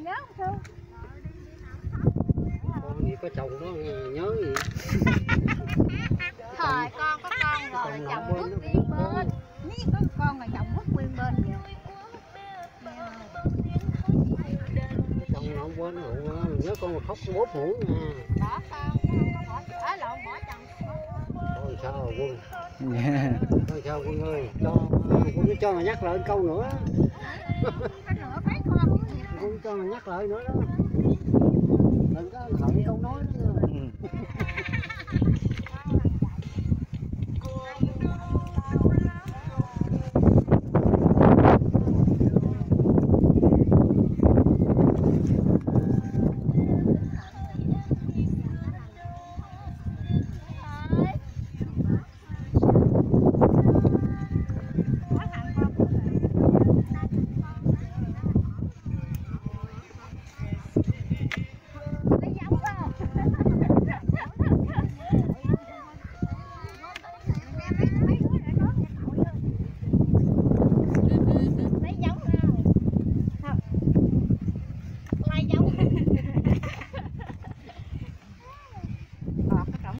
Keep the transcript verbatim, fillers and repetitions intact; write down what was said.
con nhớ không Sư? Con gì có chồng đó nhớ gì. Thời con có con rồi chồng vứt nguyên bên. Nếu có con mà chồng vứt nguyên bên vậy. Chồng nó không quên rượu, nhớ con mà khóc bốt mũi nha. Bỏ con, bỏ ở lộn bỏ chồng. Thôi sao Quân? Thôi sao Quân ơi, cho Quân cứ cho mà nhắc lại câu nữa. Quân cho mà nhắc lại nữa đó. Đừng có hận câu nói nữa.